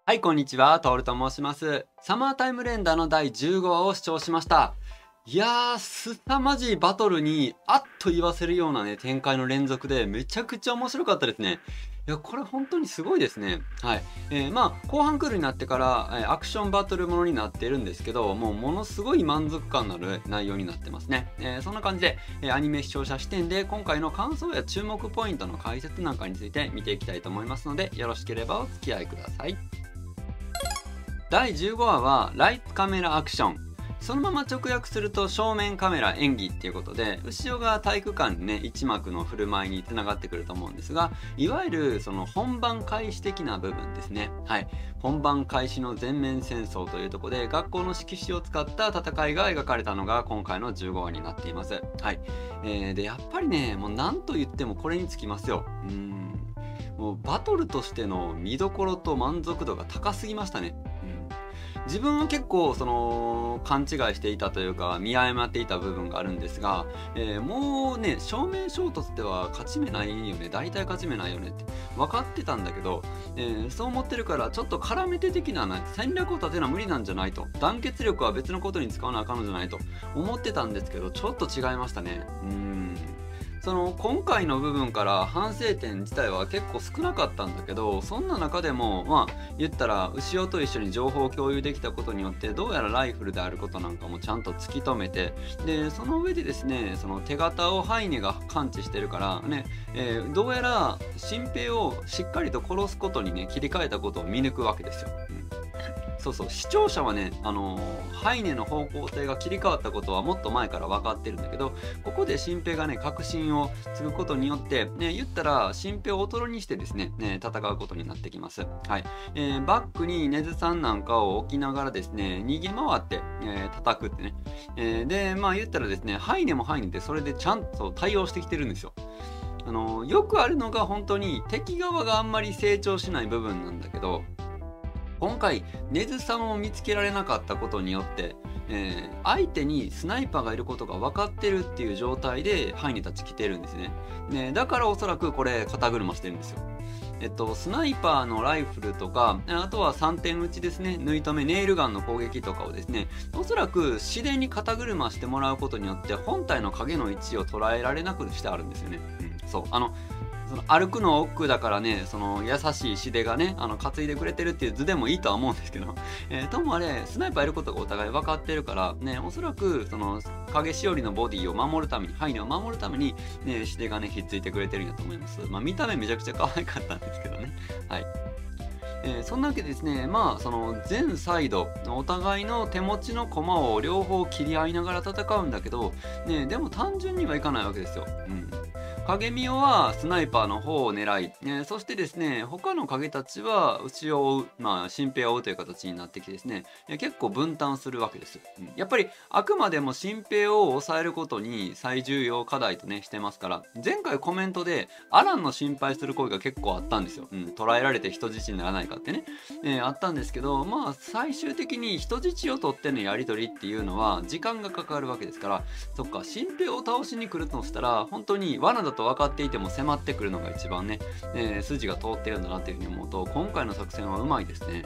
はい、こんにちは。トールと申します。サマータイムレンダーの第15話を視聴しました。いやー、凄まじいバトルに、あっと言わせるようなね、展開の連続で、めちゃくちゃ面白かったですね。いや、これ本当にすごいですね。はい。後半クールになってから、アクションバトルものになっているんですけど、もうものすごい満足感のある内容になってますね。そんな感じで、アニメ視聴者視点で、今回の感想や注目ポイントの解説なんかについて見ていきたいと思いますので、よろしければお付き合いください。第15話はライトカメラアクション。そのまま直訳すると正面カメラ演技っていうことで、後ろが体育館にね、一幕の振る舞いにつながってくると思うんですが、いわゆるその本番開始的な部分ですね。はい。本番開始の全面戦争というところで、学校の色紙を使った戦いが描かれたのが今回の15話になっています。はい。で、やっぱりね、もう何と言ってもこれにつきますよ。もうバトルとしての見どころと満足度が高すぎましたね。自分は結構勘違いしていたというか見誤っていた部分があるんですが、もうね正面衝突では勝ち目ないよね、大体勝ち目ないよねって分かってたんだけど、そう思ってるからちょっと絡め手的な、ね、戦略を立てるのは無理なんじゃないと、団結力は別のことに使わなあかんのじゃないと思ってたんですけど、ちょっと違いましたね。今回の部分から反省点自体は結構少なかったんだけど、そんな中でも言ったら牛尾と一緒に情報を共有できたことによって、どうやらライフルであることなんかもちゃんと突き止めて、でその上でですね、その手形をハイネが感知してるからね、どうやら新平をしっかりと殺すことにね切り替えたことを見抜くわけですよ。そうそう、視聴者はね、ハイネの方向性が切り替わったことはもっと前から分かってるんだけど、ここで新平がね確信をつくことによって、言ったら新平をおとろにしてですね、戦うことになってきます。はい。バックに根津さんなんかを置きながらですね、逃げ回って、叩くってね。で言ったらですね、ハイネもハイネでそれでちゃんと対応してきてるんですよ。よくあるのが本当に敵側があんまり成長しない部分なんだけど、今回根津さんを見つけられなかったことによって、相手にスナイパーがいることが分かってるっていう状態でハイネたち来てるんですね。だからおそらくこれ肩車してるんですよ。スナイパーのライフルとか、あとは3点撃ちですね、縫い留めネイルガンの攻撃とかをですね、おそらく自然に肩車してもらうことによって本体の影の位置を捉えられなくしてあるんですよね。そう、その歩くの億劫だからね、その優しいしでがね担いでくれてるっていう図でもいいとは思うんですけど、ともあれスナイパーいることがお互い分かってるからね、おそらくその影しおりのボディを守るために、ハイネを守るためにねしでがねひっついてくれてるんだと思います。見た目めちゃくちゃ可愛かったんですけどね。はい。そんなわけでですね、その全サイドお互いの手持ちの駒を両方切り合いながら戦うんだけど、でも単純にはいかないわけですよ。影見代はスナイパーの方を狙い、そしてですね他の影たちは後ろを追う、新兵を追うという形になってきてですね、結構分担するわけです。やっぱりあくまでも新兵を抑えることに最重要課題とねしてますから、前回コメントでアランの心配する声が結構あったんですよ。捕らえられて人質にならないかってね、あったんですけど、最終的に人質を取ってのやり取りっていうのは時間がかかるわけですから、そっか、新兵を倒しに来るとしたら本当に罠だと分かっていても迫ってくるのが一番ね、筋が通ってるんだなっていうふうに思うと、今回の作戦はうまいですね。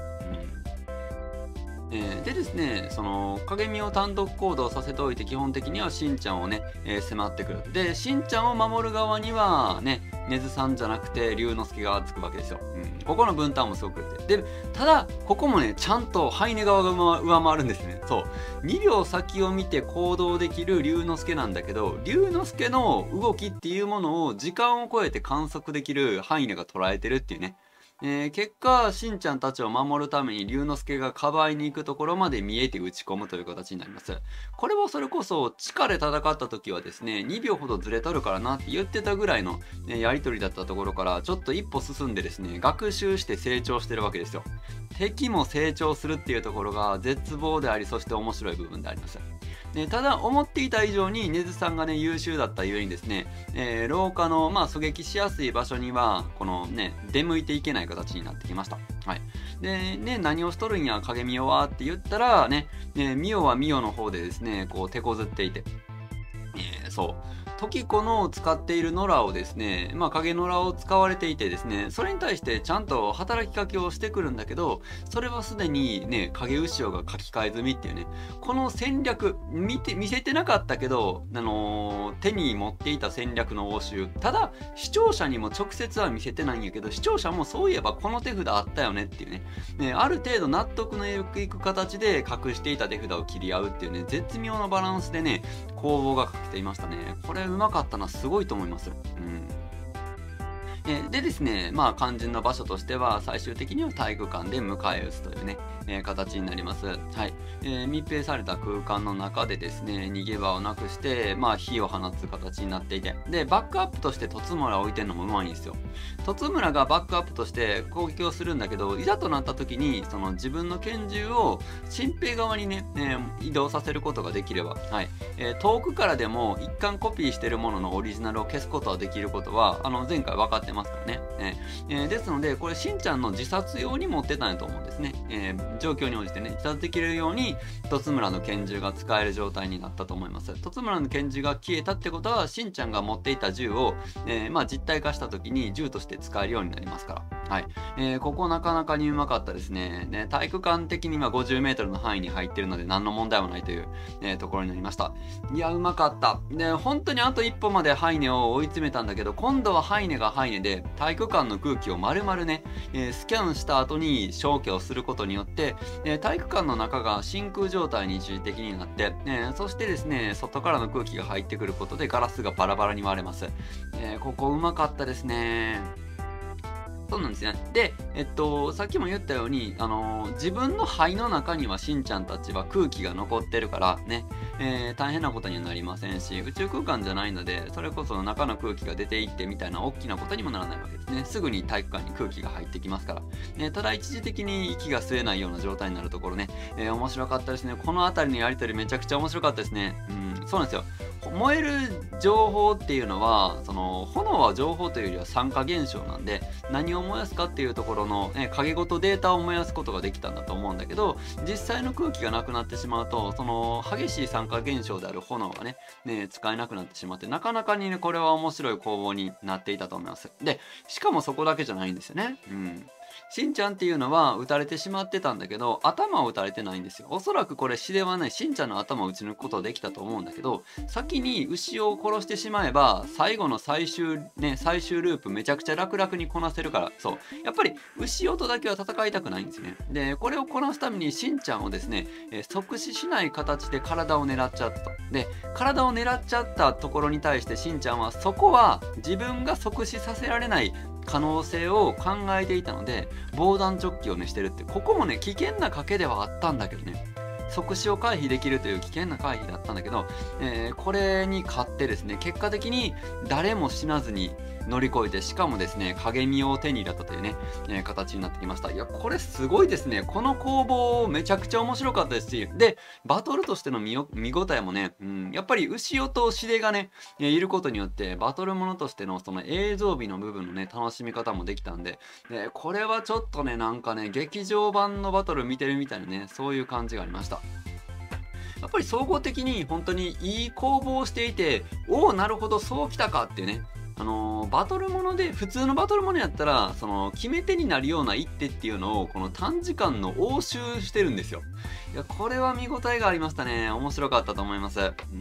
でですね、その影見を単独行動させておいて、基本的にはしんちゃんをね、迫ってくる。でしんちゃんを守る側にはね根津さんじゃなくて龍之介がつくわけですよ。ここの分担もすごく良くて、でただここもねちゃんとハイネ側が上回るんですね。そう2秒先を見て行動できる龍之介なんだけど、龍之介の動きっていうものを時間を超えて観測できるハイネが捉えてるっていうね。結果しんちゃんたちを守るために龍之介がかばいに行くところまで見えて打ち込むという形になります。これはそれこそ地下で戦った時はですね2秒ほどずれとるからなって言ってたぐらいの、やり取りだったところからちょっと一歩進んでですね学習して成長してるわけですよ。敵も成長するっていうところが絶望であり、そして面白い部分であります。ただ思っていた以上に根津さんがね優秀だったゆえにですね、廊下の狙撃しやすい場所にはこのね出向いていけない形になってきました。はい。でね、何をしとるんや影見代はって言ったらね、ミオはミオの方でですねこう手こずっていて、そうトキコの使っているノラをですね、まあ影ノラを使われていてですね、それに対してちゃんと働きかけをしてくるんだけど、それはすでにね、影潮が書き換え済みっていうね、この戦略、見せてなかったけど、手に持っていた戦略の応酬。ただ、視聴者にも直接は見せてないんやけど、視聴者もそういえばこの手札あったよねっていうね、ある程度納得のいく形で隠していた手札を切り合うっていうね、絶妙なバランスでね、攻防がかけていましたね。これうまかったな、すごいと思います。でですね、まあ肝心の場所としては最終的には体育館で迎え撃つというね、形になります。はい。密閉された空間の中でですね、逃げ場をなくして、まあ火を放つ形になっていて、で、バックアップとして凸村を置いてるのもうまいんですよ。凸村がバックアップとして攻撃をするんだけど、いざとなった時に、その自分の拳銃を新兵側にね、移動させることができれば、はい。遠くからでも一貫コピーしてるもののオリジナルを消すことはできることは、前回分かってますからね。ですので、これ、しんちゃんの自殺用に持ってたんやと思うんですね。状況に応じてね、自殺できるように、凸村の拳銃が使える状態になったと思います。凸村の拳銃が消えたってことは、しんちゃんが持っていた銃を、まあ、実体化した時に銃として使えるようになりますから。はい。ここなかなかにうまかったですね。体育館的には50メートルの範囲に入ってるので、何の問題もないという、ところになりました。いや、うまかった。で、本当にあと一歩までハイネを追い詰めたんだけど、今度はハイネがハイネで、体育館の空気を丸々ね、スキャンした後に消去をすることによって、体育館の中が真空状態に一時的になって、そしてですね、外からの空気が入ってくることでガラスがバラバラに割れます。ここうまかったですね。そうなんですね。で、さっきも言ったように、自分の肺の中にはしんちゃんたちは空気が残ってるからね、大変なことにはなりませんし、宇宙空間じゃないので、それこそ中の空気が出ていってみたいな大きなことにもならないわけですね。すぐに体育館に空気が入ってきますから。ただ一時的に息が吸えないような状態になるところね、面白かったですね。この辺りのやりとりめちゃくちゃ面白かったですね。そうなんですよ。燃える情報っていうのは、炎は情報というよりは酸化現象なんで、何を燃やすかっていうところの、影ごとデータを燃やすことができたんだと思うんだけど、実際の空気がなくなってしまうと、激しい酸化現象である炎がね、使えなくなってしまって、なかなかにね、これは面白い攻防になっていたと思います。で、しかもそこだけじゃないんですよね。しんちゃんっていうのは撃たれてしまってたんだけど、頭を撃たれてないんですよ。おそらくこれ詩ではない、しんちゃんの頭を撃ち抜くことができたと思うんだけど、先に牛を殺してしまえば、最後の最終ループめちゃくちゃ楽々にこなせるから、そう。やっぱり牛尾とだけは戦いたくないんですね。で、これをこなすためにしんちゃんをですね、即死しない形で体を狙っちゃったと。で、体を狙っちゃったところに対してしんちゃんは、そこは自分が即死させられない可能性を考えていたので、防弾チョッキをねしてるって、ここもね危険な賭けではあったんだけどね、即死を回避できるという危険な回避だったんだけど、これに勝ってですね、結果的に誰も死なずに乗り越えて、しかもですね、影見を手に入れたというね、形になってきました。いや、これすごいですね。この攻防めちゃくちゃ面白かったですし、で、バトルとしての見応えもね、やっぱり牛尾とシデがね、いることによって、バトルものとしてのその映像美の部分のね、楽しみ方もできたんで、これはちょっとね、なんかね、劇場版のバトル見てるみたいなね、そういう感じがありました。やっぱり総合的に本当にいい攻防をしていて、おお、なるほど、そうきたかっていうね、バトルもので、普通のバトルものやったら、決め手になるような一手っていうのを、この短時間の応酬してるんですよ。いや、これは見応えがありましたね。面白かったと思います。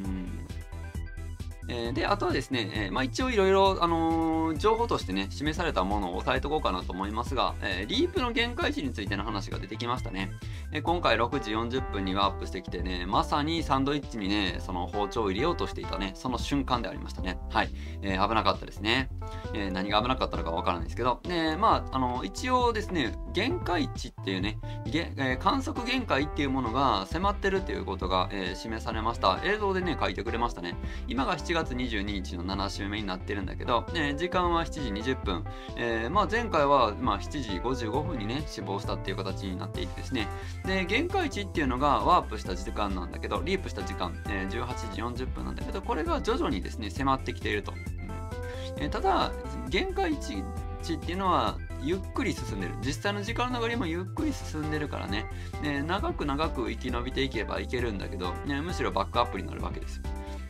で、あとはですね、まあ一応いろいろ、情報としてね、示されたものを押さえとこうかなと思いますが、リープの限界値についての話が出てきましたね。今回6時40分にはアップしてきてね、まさにサンドイッチにね、その包丁を入れようとしていたね、その瞬間でありましたね。はい。危なかったですね。何が危なかったのかわからないですけど、まあ、一応ですね、限界値っていうね、観測限界っていうものが迫ってるっていうことが、示されました。映像でね、書いてくれましたね。今が7月22日の7週目になってるんだけど、時間は7時20分。まあ前回は、まあ、7時55分にね、死亡したっていう形になっていてですね。で、限界値っていうのがワープした時間なんだけど、リープした時間、18時40分なんだけど、これが徐々にですね、迫ってきていると。ただ、限界値っていうのは、ゆっくり進んでる。実際の時間の流れもゆっくり進んでるからね。長く長く生き延びていけばいけるんだけど、むしろバックアップになるわけですよ。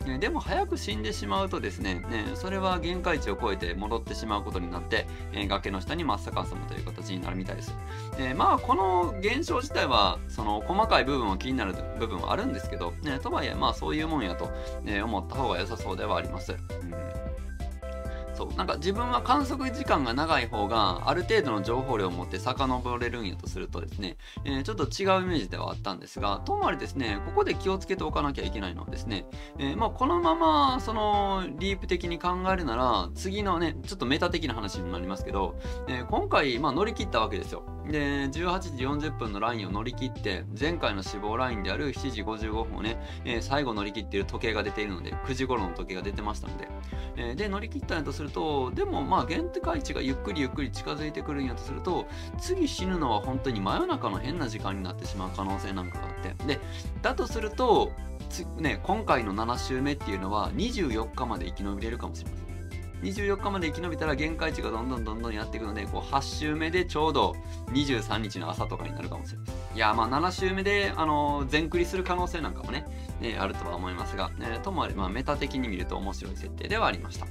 でも早く死んでしまうとですね、それは限界値を超えて戻ってしまうことになって、崖の下に真っ逆さまという形になるみたいです。まあこの現象自体はその細かい部分は気になる部分はあるんですけど、とはいえまあそういうもんやと、思った方が良さそうではあります。そうなんか自分は観測時間が長い方がある程度の情報量を持って遡れるんやとするとですね、ちょっと違うイメージではあったんですが、ともあれですね、ここで気をつけておかなきゃいけないのはですね、まあこのままそのリープ的に考えるなら次のねちょっとメタ的な話になりますけど、今回まあ乗り切ったわけですよ。で18時40分のラインを乗り切って前回の死亡ラインである7時55分をね、最後乗り切っている時計が出ているので9時頃の時計が出てましたので、で乗り切ったんやとすると、でもまあ限界値がゆっくりゆっくり近づいてくるんやとすると、次死ぬのは本当に真夜中の変な時間になってしまう可能性なんかがあって、でだとすると今回の7週目っていうのは24日まで生き延びれるかもしれません。24日まで生き延びたら限界値がどんどんやっていくので、こう8週目でちょうど23日の朝とかになるかもしれません。いやまあ7週目で全クリする可能性なんかもね、あるとは思いますが、ともあれまあメタ的に見ると面白い設定ではありました。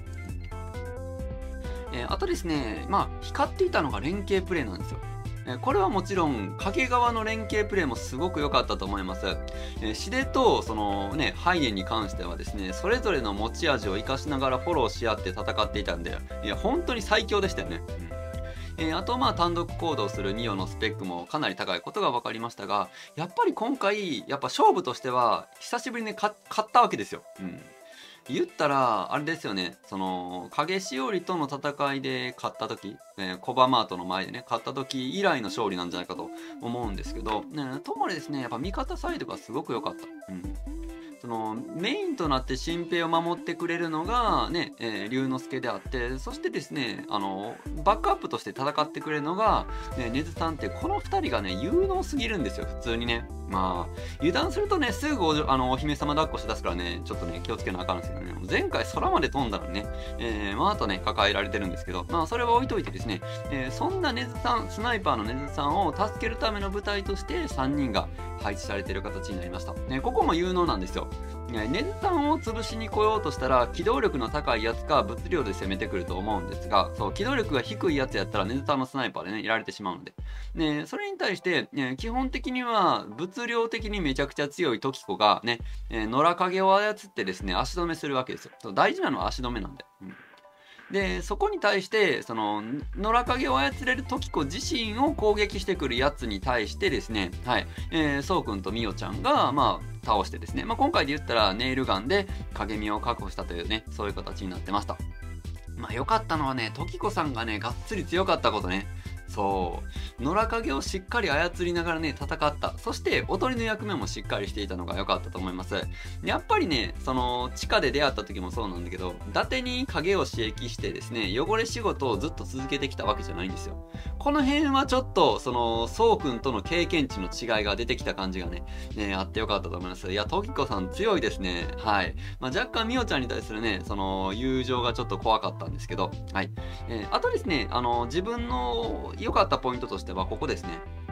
あとですね、まあ光っていたのが連携プレイなんですよ。これはもちろん影側の連携プレイもすごく良かったと思います。シデとそのねハイネンに関してはですね、それぞれの持ち味を生かしながらフォローし合って戦っていたんで、いや本当に最強でしたよね。あとまあ単独行動するニオのスペックもかなり高いことが分かりましたが、やっぱり今回やっぱ勝負としては久しぶりに勝ったわけですよ。言ったらあれですよね、その影しおりとの戦いで勝った時、コバマートの前でね勝った時以来の勝利なんじゃないかと思うんですけど、ともあれですね、やっぱ味方サイドがすごく良かった。そのメインとなって新平を守ってくれるのがね、龍之介であって、そしてですねバックアップとして戦ってくれるのが、根津さんって、この2人がね有能すぎるんですよ普通にね。まあ油断するとねすぐお姫様抱っこしだすからね、ちょっとね気をつけなあかんんですけどね、前回空まで飛んだのにね、まああとね抱えられてるんですけど、まあそれは置いといてですね、そんな根津さん、スナイパーの根津さんを助けるための部隊として3人が配置されている形になりました。ここも有能なんですよ。根津さんを潰しに来ようとしたら機動力の高いやつか物量で攻めてくると思うんですが、そう機動力が低いやつやったら根津さんのスナイパーでねいられてしまうので、それに対して、基本的には物量的にめちゃくちゃ強い時子がね、野良影を操ってですね足止めするわけですよ。そう大事なのは足止めなんで。でそこに対してその野良影を操れる時子自身を攻撃してくるやつに対してですね、そうくんとみおちゃんがまあ倒してですね、今回で言ったらネイルガンで影見を確保したというね、そういう形になってました。まあ良かったのはね、時子さんがねがっつり強かったことね。そう野良影をしっかり操りながらね戦った。そしておとりの役目もしっかりしていたのが良かったと思います。やっぱりねその地下で出会った時もそうなんだけど、伊達に影を刺激してですね汚れ仕事をずっと続けてきたわけじゃないんですよ。この辺はちょっとそのそうくんとの経験値の違いが出てきた感じがねあって良かったと思います。いや時子さん強いですね。はい、まあ、若干みおちゃんに対するねその友情がちょっと怖かったんですけど、はい、あとですね自分の良かったポイントとしてはここですね。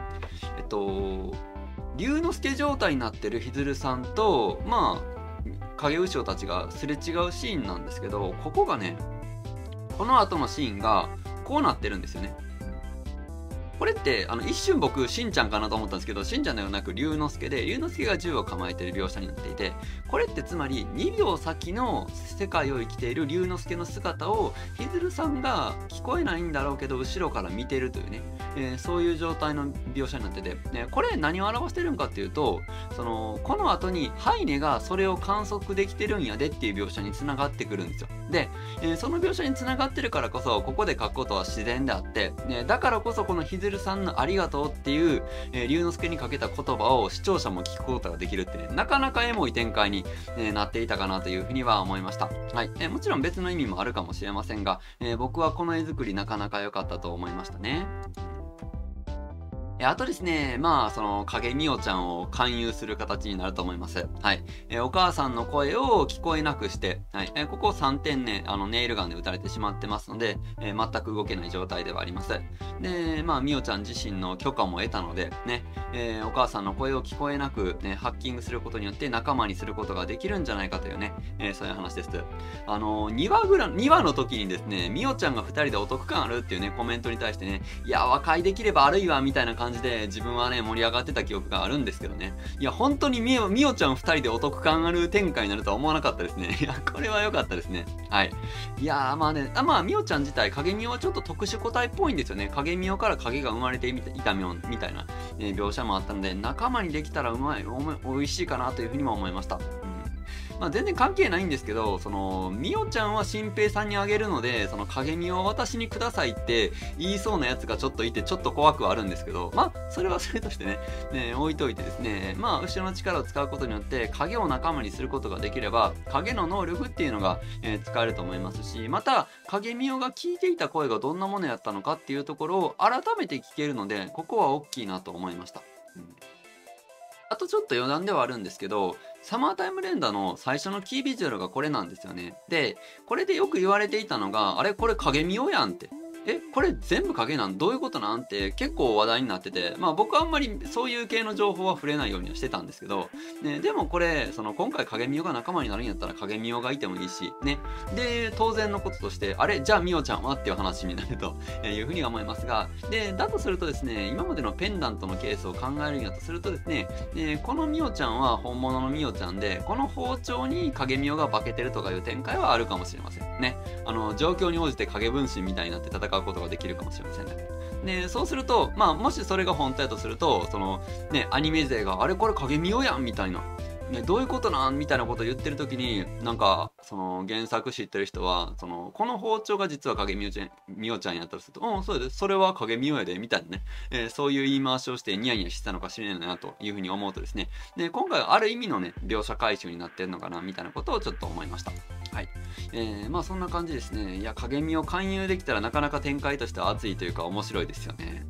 龍之介状態になってるひずるさんとまあ影牛尾たちがすれ違うシーンなんですけど、ここがねこの後のシーンがこうなってるんですよね。これって一瞬僕しんちゃんかなと思ったんですけど、しんちゃんではなく龍之介で、龍之介が銃を構えている描写になっていて、これってつまり2秒先の世界を生きている龍之介の姿をひずるさんが聞こえないんだろうけど後ろから見てるというね、そういう状態の描写になってて、これ何を表してるんかっていうと、この後にハイネがそれを観測できてるんやでっていう描写につながってくるんですよ。で、その描写につながってるからこそここで書くことは自然であって、だからこそこのひずるさんのありがとうっていう、龍之介にかけた言葉を視聴者も聞くことができるってね、なかなかエモい展開に、なっていたかなというふうには思いました。はい、もちろん別の意味もあるかもしれませんが、僕はこの絵作りなかなか良かったと思いましたね。 あとですね、まあ、その、影みおちゃんを勧誘する形になると思います。はい。お母さんの声を聞こえなくして、はい。ここ3点ね、ネイルガンで撃たれてしまってますので、全く動けない状態ではあります。で、まあ、みおちゃん自身の許可も得たので、ね、お母さんの声を聞こえなく、ね、ハッキングすることによって仲間にすることができるんじゃないかというね、そういう話です。2話の時にですね、みおちゃんが2人でお得感あるっていうね、コメントに対してね、いや、和解できればあるいは、みたいな感じで自分はね、盛り上がってた記憶があるんですけどね。いや、本当にみおちゃん2人でお得感ある展開になるとは思わなかったですね。いや、これは良かったですね。はい。いやー、まあね、まあ、みおちゃん自体、影みおはちょっと特殊個体っぽいんですよね。影みおから影が生まれていたみたいな、描写もあったので、仲間にできたら美味しいかなというふうにも思いました。まあ、全然関係ないんですけど、その、みおちゃんは新平さんにあげるので、その影みを私にくださいって言いそうなやつがちょっといて、ちょっと怖くはあるんですけど、まあ、それはそれとしてね、置いといてですね、まあ、後ろの力を使うことによって、影を仲間にすることができれば、影の能力っていうのが、使えると思いますし、また、影みおが聞いていた声がどんなものやったのかっていうところを改めて聞けるので、ここは大きいなと思いました。あとちょっと余談ではあるんですけど、サマータイム連打の最初のキービジュアルがこれなんですよね。で、これでよく言われていたのが、あれこれ影見ようやんって。これ全部影なんどういうことなんって結構話題になってて、まあ僕はあんまりそういう系の情報は触れないようにはしてたんですけど、ね、でもこれ、今回影みよが仲間になるんやったら影みよがいてもいいし、ね。で、当然のこととして、あれじゃあみおちゃんはっていう話になるというふうに思いますが、で、だとするとですね、今までのペンダントのケースを考えるんやとするとですね、このみおちゃんは本物のみおちゃんで、この包丁に影みおが化けてるとかいう展開はあるかもしれませんね。状況に応じて影分身みたいになって戦うことができるかもしれませんね。で、そうすると、まあ、もしそれが本当やとすると、アニメ勢が、あれこれ影見ようやんみたいな。ね、どういうことなんみたいなことを言ってる時に、なんか、原作知ってる人は、この包丁が実は影みおちゃんやったりすると、そうです。それは影みおやで、みたいなね、そういう言い回しをしてニヤニヤしてたのかしれないな、というふうに思うとですね、で、今回はある意味のね、描写回収になってるのかな、みたいなことをちょっと思いました。はい。まあそんな感じですね。いや、影見を勧誘できたらなかなか展開としては熱いというか面白いですよね。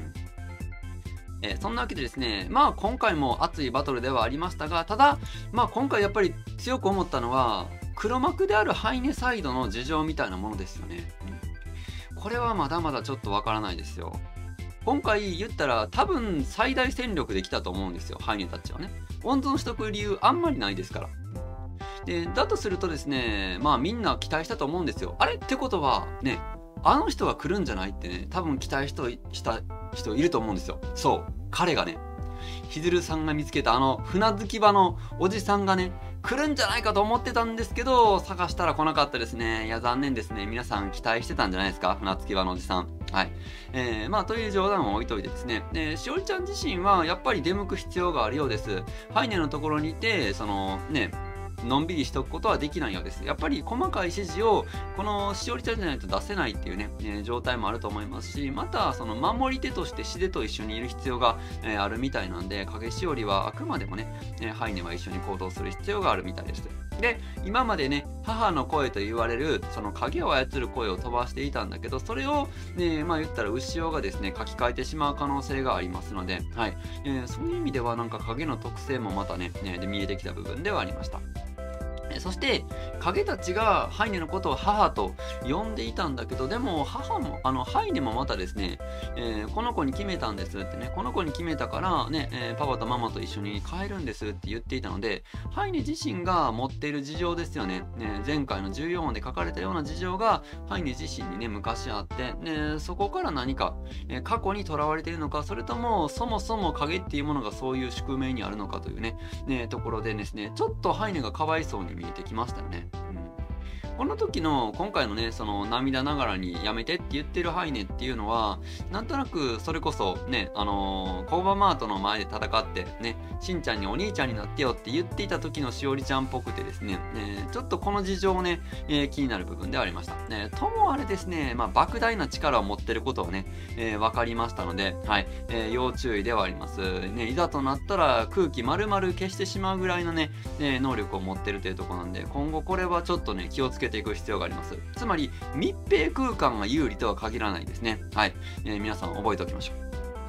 そんなわけでですね、まあ今回も熱いバトルではありましたが、ただ、まあ今回やっぱり強く思ったのは、黒幕であるハイネサイドの事情みたいなものですよね。これはまだまだちょっとわからないですよ。今回言ったら多分最大戦力できたと思うんですよ、ハイネたちはね。温存しとく理由あんまりないですから。で、だとするとですね、まあみんな期待したと思うんですよ。あれってことは、ね、あの人が来るんじゃないってね、多分期待した人いると思うんですよ。そう、彼がね、ひずるさんが見つけた船着き場のおじさんがね、来るんじゃないかと思ってたんですけど、探したら来なかったですね。いや、残念ですね。皆さん期待してたんじゃないですか、船着き場のおじさん。はい。まあ、という冗談を置いといてですね。しおりちゃん自身は、やっぱり出向く必要があるようです。ハイネのところにいて、のんびりしとくことはできないようです。やっぱり細かい指示をこのしおりちゃんじゃないと出せないっていうね、状態もあると思いますし、また守り手としてしでと一緒にいる必要が、あるみたいなんで、影しおりはあくまでもね、ハイネは一緒に行動する必要があるみたいです。で、今までね、母の声と言われる、影を操る声を飛ばしていたんだけど、それを、まあ言ったら牛尾がですね、書き換えてしまう可能性がありますので、はい。そういう意味ではなんか影の特性もまたね、で見えてきた部分ではありました。そして、影たちがハイネのことを母と呼んでいたんだけど、でも母も、ハイネもまたですね、この子に決めたんですってね、この子に決めたからね、パパとママと一緒に帰るんですって言っていたので、ハイネ自身が持っている事情ですよね。前回の14話で書かれたような事情が、ハイネ自身にね、昔あって、そこから何か、過去にとらわれているのか、それとも、そもそも影っていうものがそういう宿命にあるのかというね、ところでですね、ちょっとハイネがかわいそうに見えてきましたよね。この時の今回のね、涙ながらにやめてって言ってるハイネっていうのは、なんとなくそれこそね、コーバマートの前で戦ってね、しんちゃんにお兄ちゃんになってよって言っていた時のしおりちゃんっぽくてですね、ちょっとこの事情ね、気になる部分ではありました。ともあれですね、まあ、莫大な力を持ってることをね、分かりましたので、はい、要注意ではあります。ね、いざとなったら空気丸々消してしまうぐらいのね、能力を持ってるというところなんで、今後これはちょっとね、気をつけていく必要があります。つまり密閉空間が有利とは限らないですね。はい、皆さん覚えておきましょう。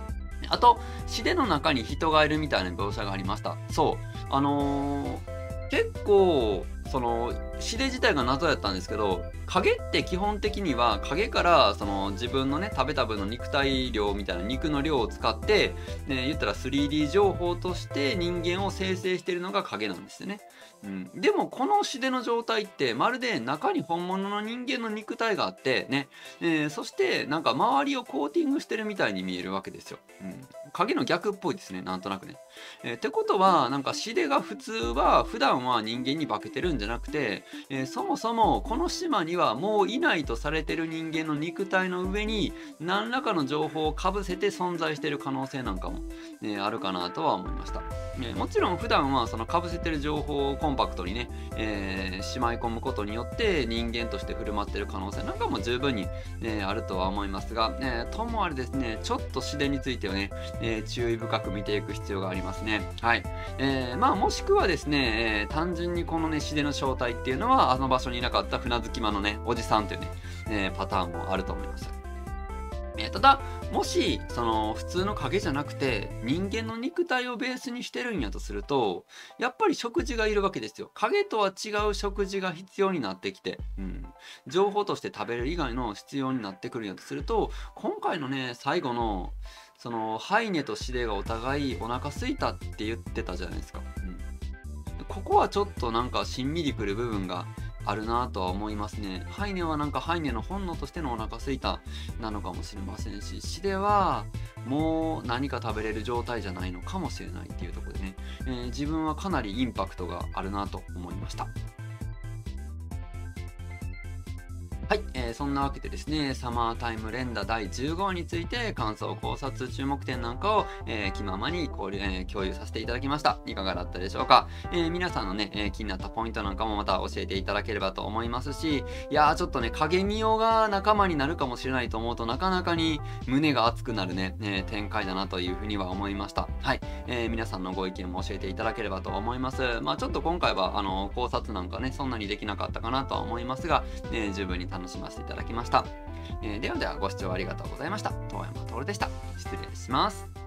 あと、詩の中に人がいるみたいな描写がありました。そう。結構、詩自体が謎やったんですけど、影って基本的には影から自分のね食べた分の肉体量みたいな肉の量を使って、言ったら 3D 情報として人間を生成しているのが影なんですよね。でもこの詩の状態ってまるで中に本物の人間の肉体があってね、そしてなんか周りをコーティングしてるみたいに見えるわけですよ。影の逆っぽいですね、なんとなくね。ってことはなんか詩が普段は人間に化けてるんじゃなくて、そもそもこの島にはもういないとされてる人間の肉体の上に何らかの情報をかぶせて存在している可能性なんかも、あるかなとは思いました。もちろん普段はそのかぶせてる情報をコンパクトにね、しまい込むことによって人間として振る舞ってる可能性なんかも十分に、あるとは思いますが、ともあれですね、ちょっと詩についてはね、注意深く見ていく必要がありますね。はい。まあもしくはですね、単純にこのね詩の正体っていうのはあの場所にいなかった船着き場のねおじさんというね、パターンもあると思います。ただもし普通の影じゃなくて人間の肉体をベースにしてるんやとすると、やっぱり食事がいるわけですよ。影とは違う食事が必要になってきて、情報として食べる以外の必要になってくるんやとすると、今回のね最後のハイネとシデがお互いお腹空いたって言ってたじゃないですか。ここはちょっとなんかしんみりくる部分があるなとは思いますね。ハイネはなんかハイネの本能としてのお腹空いたなのかもしれませんし、シデはもう何か食べれる状態じゃないのかもしれないっていうところでね、自分はかなりインパクトがあるなと思いました。はい、そんなわけでですね、サマータイム連打第15話について感想、考察、注目点なんかを、気ままに共有させていただきました。いかがだったでしょうか。皆さんのね、気になったポイントなんかもまた教えていただければと思いますし、いやーちょっとね、影見よが仲間になるかもしれないと思うとなかなかに胸が熱くなるね、展開だなというふうには思いました。はい、皆さんのご意見も教えていただければと思います。まあちょっと今回は考察なんかね、そんなにできなかったかなとは思いますが、十分に楽しませていただきました。ではではご視聴ありがとうございました。遠山徹でした。失礼します。